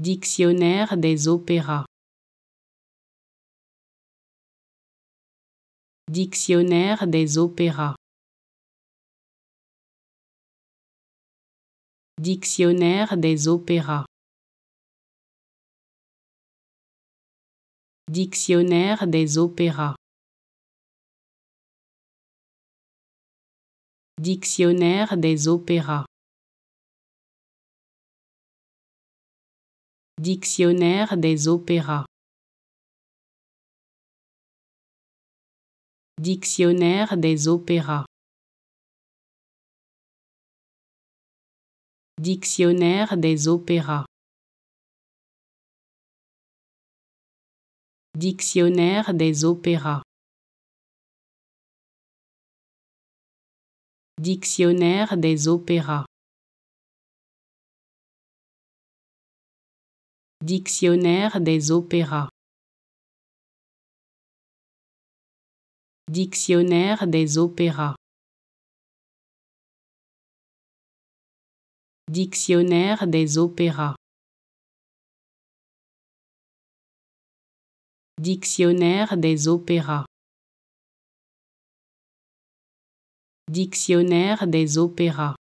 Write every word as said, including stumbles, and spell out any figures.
Dictionnaire des opéras. Dictionnaire des opéras. Dictionnaire des opéras. Dictionnaire des opéras. Dictionnaire des opéras. Dictionnaire des opéras. Dictionnaire des opéras. Dictionnaire des opéras. Dictionnaire des opéras. Dictionnaire des opéras. Dictionnaire des opéras. Dictionnaire des opéras. Dictionnaire des opéras. Dictionnaire des opéras. Dictionnaire des opéras.